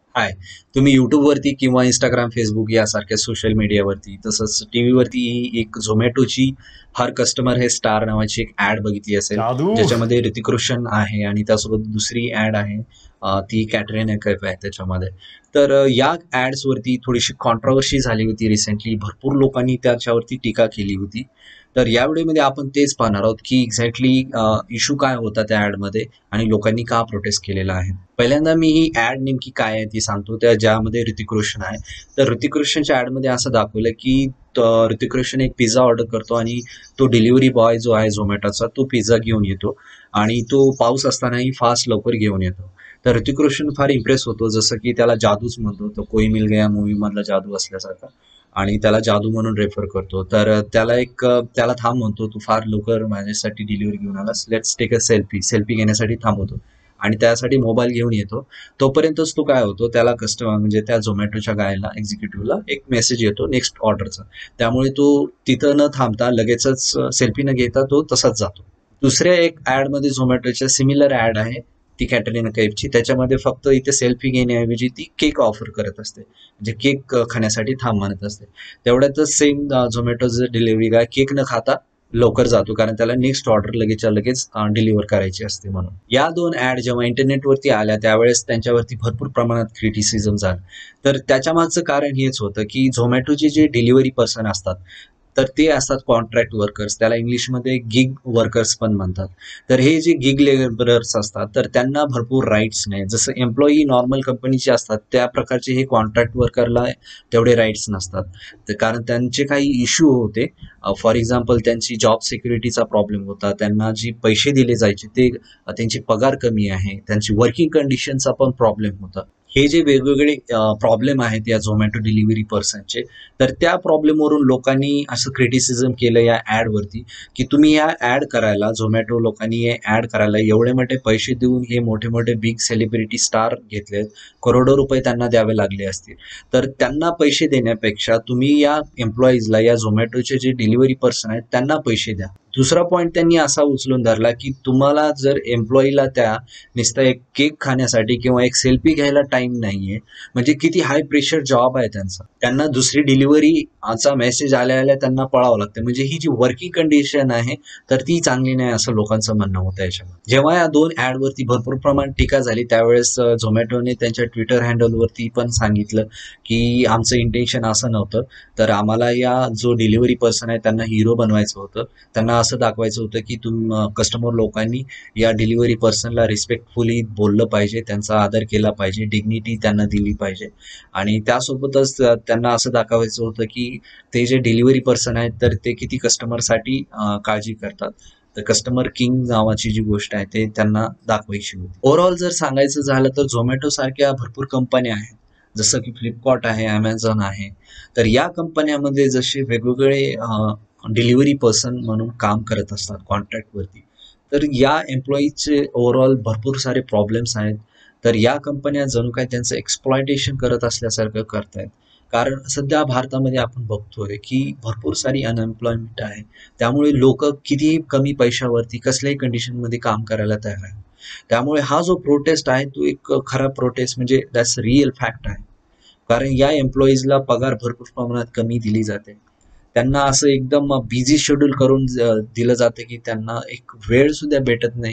हाय. तुम्ही YouTubeवरती किंवा Instagram, Facebook यासारख्या सोशल मीडियावरती तसंच टीव्हीवरती एक झोमॅटोची हर कस्टमर हे स्टार नावाची एक ॲड बघितली असेल, जादू. ज्याच्यामध्ये ऋतिक रोशन आहे आणि त्यासोबत दुसरी ॲड आहे, ती कॅटरीना कैफ आहे त्याच्यामध्ये. तर या ॲड्सवरती थोडीशी कॉन्ट्रोव्हर्सी झाली होती रिसेंटली. भरपूर लोकांनी त्याच्यावरती टीका केली होती. तर या व्हिडिओमध्ये आपण तेच पाहणार आहोत की एक्झॅक्टली इश्यू काय होता त्या ॲडमध्ये आणि लोकांनी का प्रोटेस्ट केलेला आहे. पहिल्यांदा मी ही ॲड नेमकी काय आहे ती सांगतो. त्या ज्यामध्ये ऋतिक रोशन आहे. तर ऋतिक रोशनच्या ॲडमध्ये असं दाखवलं की ऋतिक रोशन एक पिझ्झा ऑर्डर करतो आणि तो डिलिव्हरी बॉय जो आहे झोमॅटोचा तो पिझ्झा घेऊन येतो आणि तो पाऊस असतानाही फास्ट लवकर घेऊन येतो. तर ऋतिक रोशन फार इम्प्रेस होतो, जसं की त्याला जादूच म्हणतो, तो कोई मिल गया मूवी मधला जादू असल्यासारखा, आणि त्याला जादू म्हणून रेफर करतो. तर त्याला थांब म्हणतो, तू फार लवकर माझ्यासाठी डिलिव्हरी घेऊन आलास, let's take a selfie. Selfie घेण्यासाठी थांबवतो आणि त्यासाठी मोबाईल घेऊन येतो. तोपर्यंतच तो काय होतो, त्याला कस्टमर म्हणजे त्या झोमॅटोच्या गायला एक्झिक्युटिव्हला एक मेसेज येतो नेक्स्ट ऑर्डरचा. त्यामुळे तो तिथं न थांबता लगेचच सेल्फी न घेता तो तसाच जातो. दुसऱ्या एक ॲडमध्ये झोमॅटोच्या सिमिलर ॲड आहे ती कॅटरीना कैफची. त्याच्यामध्ये फक्त इथे सेल्फी घेण्याऐवजी ती केक ऑफर करत असते, म्हणजे केक खाण्यासाठी थांब म्हणत असते. तेवढ्यातच सेम झोमॅटोचं डिलिव्हरी गाय केक न खाता लवकर जातो, कारण त्याला नेक्स्ट ऑर्डर लगेचच्या लगेच डिलिव्हर करायची असते म्हणून. या दोन ॲड जेव्हा इंटरनेटवरती आल्या त्यावेळेस त्यांच्यावरती भरपूर प्रमाणात क्रिटिसिझम झालं. तर त्याच्या मागचं कारण हेच होतं की झोमॅटोचे जे डिलिव्हरी पर्सन असतात, तर ते असतात कॉन्ट्रॅक्ट वर्कर्स, त्याला इंग्लिशमध्ये गिग वर्कर्स पण म्हणतात. तर हे जे गिग लेबरर्स असतात तर त्यांना भरपूर राईट्स नाही. जसं एम्प्लॉई नॉर्मल कंपनीचे असतात त्या प्रकारचे हे कॉन्ट्रॅक्ट वर्करला तेवढे राईट्स नसतात. तर कारण त्यांचे काही इश्यू होते. फॉर एक्झाम्पल त्यांची जॉब सिक्युरिटीचा प्रॉब्लेम होता, त्यांना जी पैसे दिले जायचे ते त्यांची पगार कमी आहे, त्यांची वर्किंग कंडिशनचा पण प्रॉब्लेम होता. हे जे वेगवेगळे प्रॉब्लेम आहेत या झोमॅटो डिलिव्हरी पर्सनचे, तर त्या प्रॉब्लेमवरून लोकांनी असं क्रिटिसिझम केलं या ॲडवरती की तुम्ही या ॲड करायला, झोमॅटो लोकांनी हे ॲड करायला एवढे मोठे पैसे देऊन हे मोठे मोठे बिग सेलिब्रिटी स्टार घेतलेत, करोडो रुपये त्यांना द्यावे लागले असतील. तर त्यांना पैसे देण्यापेक्षा तुम्ही या एम्प्लॉईजला, या झोमॅटोचे जे डिलिव्हरी पर्सन आहेत त्यांना पैसे द्या. दुसरा पॉईंट त्यांनी असा उचलून धरला की तुम्हाला जर एम्प्लॉईला त्या नुसता एक केक खाण्यासाठी किंवा एक सेल्फी घ्यायला टाइम नाहीये, म्हणजे किती हाय प्रेशर जॉब आहे त्यांचा, त्यांना दुसरी डिलिव्हरीचा मेसेज आल्या आल्या त्यांना पळावं लागतं, म्हणजे ही जी वर्किंग कंडिशन आहे तर ती चांगली नाही असं लोकांचं म्हणणं होतं याच्यामध्ये. जेव्हा या दोन ॲडवरती भरपूर प्रमाणात टीका झाली त्यावेळेस झोमॅटोने त्यांच्या ट्विटर हँडलवरती पण सांगितलं की आमचं इंटेन्शन असं नव्हतं, तर आम्हाला या जो डिलिव्हरी पर्सन आहे त्यांना हिरो बनवायचं होतं. त्यांना असं दाखवायचं होतं की कस्टमर लोकांनी या डिलिव्हरी पर्सनला रिस्पेक्टफुली बोललं पाहिजे, त्यांचा आदर केला पाहिजे, डिग्निटी त्यांना दिली पाहिजे. आणि त्यासोबतच त्यांना असं दाखवायचं होतं की ते जे डिलिव्हरी पर्सन आहेत तर ते किती कस्टमरसाठी काळजी करतात. तर कस्टमर किंग नावाची जी गोष्ट आहे ते त्यांना दाखवायची होती. ओव्हरऑल जर सांगायचं झालं तर झोमॅटो सारख्या भरपूर कंपन्या आहेत, जसं की फ्लिपकार्ट आहे, ॲमेझॉन आहे. तर या कंपन्यामध्ये जसे वेगवेगळे डिलिव्हरी पर्सन म्हणून काम करत असतात कॉन्ट्रॅक्टवरती, तर या एम्प्लॉईजचे ओव्हरऑल भरपूर सारे प्रॉब्लेम्स आहेत. तर या कंपन्या जणू काय त्यांचं एक्सप्लॉयटेशन करत असल्यासारखं करतायत. कारण सध्या भारतामध्ये आपण बघतोय की भरपूर सारी अनएम्प्लॉयमेंट आहे. त्यामुळे लोक कितीही कमी पैशावरती कसल्याही कंडिशनमध्ये काम करायला तयार आहे. त्यामुळे हा जो प्रोटेस्ट आहे तो एक खरा प्रोटेस्ट, म्हणजे दॅट्स रिअल फॅक्ट आहे. कारण या एम्प्लॉईजला पगार भरपूर प्रमाणात कमी दिली जाते. त्यांना असं एकदम बिझी शेड्यूल करून दिलं जातं की त्यांना एक वेळ सुद्धा भेटत नाही.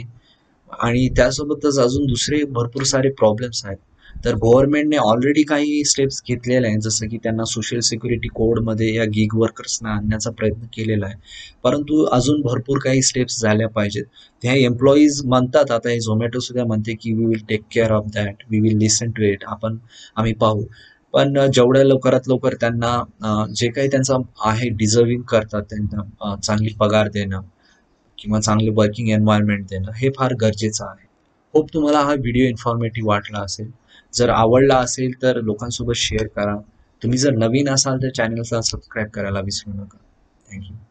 आणि त्यासोबतच अजून दुसरे भरपूर सारे प्रॉब्लेम्स आहेत. तर गव्हर्नमेंटने ऑलरेडी काही स्टेप्स घेतलेले आहेत, जसं की त्यांना सोशल सिक्युरिटी कोडमध्ये या गिग वर्कर्सना आणण्याचा प्रयत्न केलेला आहे. परंतु अजून भरपूर काही स्टेप्स झाल्या पाहिजेत. त्या एम्प्लॉईज म्हणतात, आता हे झोमॅटो सुद्धा म्हणते की we will take care of that, we will listen to it, आम्ही पाहू. पण जेवढ्या लवकरात लवकर त्यांना जे काही त्यांचं आहे डिझर्विंग करतात त्यांना चांगली पगार देणं किंवा चांगले वर्किंग एन्व्हायरमेंट देणं हे फार गरजेचं आहे. होप तुम्हाला हा व्हिडिओ इन्फॉर्मेटिव्ह वाटला असेल. जर आवडला असेल तर लोकांसोबत शेअर करा. तुम्ही जर नवीन असाल तर चॅनलला सबस्क्राईब करायला विसरू नका. थँक्यू.